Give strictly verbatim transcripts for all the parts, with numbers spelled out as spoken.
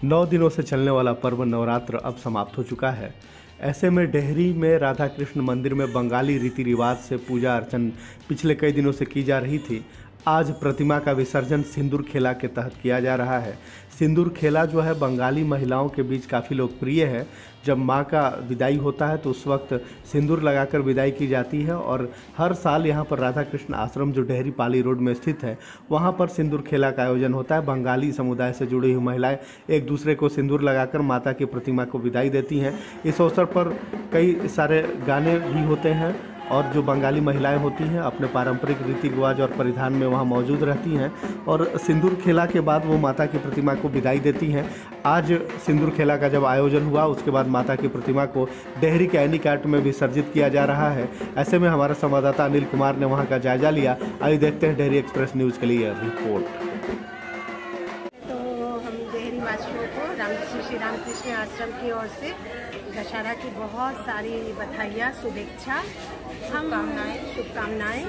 नौ दिनों से चलने वाला पर्व नवरात्र अब समाप्त हो चुका है। ऐसे में डेहरी में राधा कृष्ण मंदिर में बंगाली रीति रिवाज से पूजा अर्चन पिछले कई दिनों से की जा रही थी। आज प्रतिमा का विसर्जन सिंदूर खेला के तहत किया जा रहा है। सिंदूर खेला जो है बंगाली महिलाओं के बीच काफ़ी लोकप्रिय है। जब माँ का विदाई होता है तो उस वक्त सिंदूर लगाकर विदाई की जाती है और हर साल यहाँ पर राधा कृष्ण आश्रम जो डेहरी पाली रोड में स्थित है वहाँ पर सिंदूर खेला का आयोजन होता है। बंगाली समुदाय से जुड़ी हुई महिलाएं एक दूसरे को सिंदूर लगाकर माता की प्रतिमा को विदाई देती हैं। इस अवसर पर कई सारे गाने भी होते हैं और जो बंगाली महिलाएं होती हैं अपने पारंपरिक रीति रिवाज और परिधान में वहां मौजूद रहती हैं और सिंदूर खेला के बाद वो माता की प्रतिमा को विदाई देती हैं। आज सिंदूर खेला का जब आयोजन हुआ उसके बाद माता की प्रतिमा को डेहरी के एनी घाट में विसर्जित किया जा रहा है। ऐसे में हमारे संवाददाता अनिल कुमार ने वहाँ का जायजा लिया। आइए देखते हैं डेहरी एक्सप्रेस न्यूज़ के लिए रिपोर्ट। तो हम डेहरी वासियों को राम श्री रामकृष्ण आश्रम की ओर से दशहरा की बहुत सारी बधाइयाँ, शुभेच्छा, शुभकामनाएं शुभकामनाएं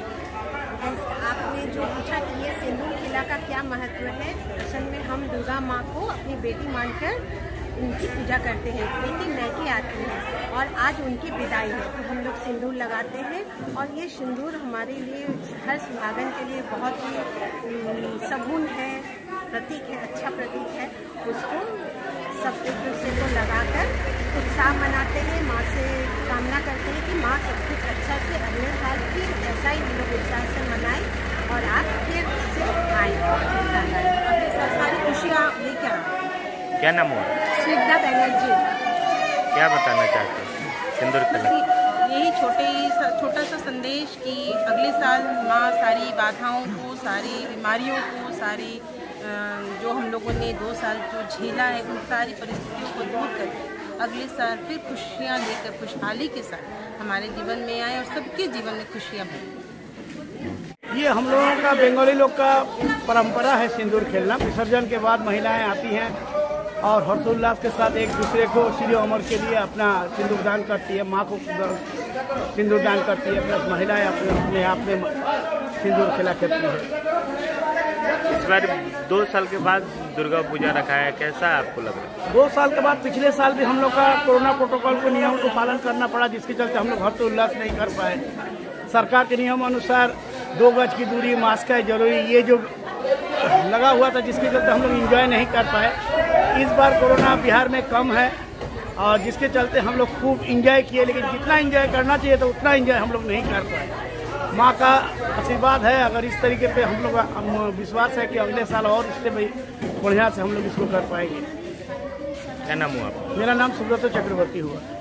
आपने जो पूछा कि ये सिंदूर खेला का क्या महत्व है, असल में हम दुर्गा माँ को अपनी बेटी मानकर उनकी पूजा करते हैं। बेटी मैके आती है और आज उनकी विदाई है तो हम लोग सिंदूर लगाते हैं और ये सिंदूर हमारे लिए हर सुहागन के लिए बहुत ही सगुन है, प्रतीक है, अच्छा प्रतीक है। उसको सब एक दूसरे को लगाकर उत्साह मनाते हैं। माँ से कामना करते हैं कि माँ सब कुछ अच्छा से अगले साल फिर ऐसा ही हम लोग उत्साह से मनाएं और आप फिर से आए अगले साल सारी खुशियाँ लेकर आए। क्या नाम हुआ? स्निग्धा बैनर्जी। क्या बताना चाहते हैं सिंदूर खेला? यही छोटे छोटा सा संदेश कि अगले साल माँ सारी बाधाओं को, सारी बीमारियों को, सारी जो हम लोगों ने दो साल जो झेला है उन सारी परिस्थितियों को दूर कर अगले साल फिर खुशियाँ लेकर खुशहाली के साथ हमारे जीवन में आए और सबके जीवन में खुशियाँ बढ़ें। ये हम लोगों का बंगाली लोग का परंपरा है सिंदूर खेलना। विसर्जन के बाद महिलाएं आती हैं और हर्षोल्लास के साथ एक दूसरे को सिर अमर के लिए अपना सिंदूर दान करती है, माँ को सिंदूर दान करती है, प्लस महिलाएं अपने अपने आप में सिंदूर खेला करती है। इस बार दो साल के बाद दुर्गा पूजा रखा है, कैसा आपको लग रहा है? दो साल के बाद पिछले साल भी हम लोग का कोरोना प्रोटोकॉल के नियम को पालन करना पड़ा, जिसके चलते हम लोग हर्षोल्लास नहीं कर पाए। सरकार के नियम अनुसार दो गज की दूरी, मास्क है जरूरी, ये जो लगा हुआ था जिसके चलते हम लोग एंजॉय नहीं कर पाए। इस बार कोरोना बिहार में कम है और जिसके चलते हम लोग खूब एंजॉय किए, लेकिन जितना एंजॉय करना चाहिए तो उतना एंजॉय हम लोग नहीं कर पाए। माँ का आशीर्वाद है, अगर इस तरीके पे हम लोग हम विश्वास है कि अगले साल और इससे बढ़िया से हम लोग इसको कर पाएंगे। क्या नाम हुआ? मेरा नाम सुब्रत चक्रवर्ती हुआ।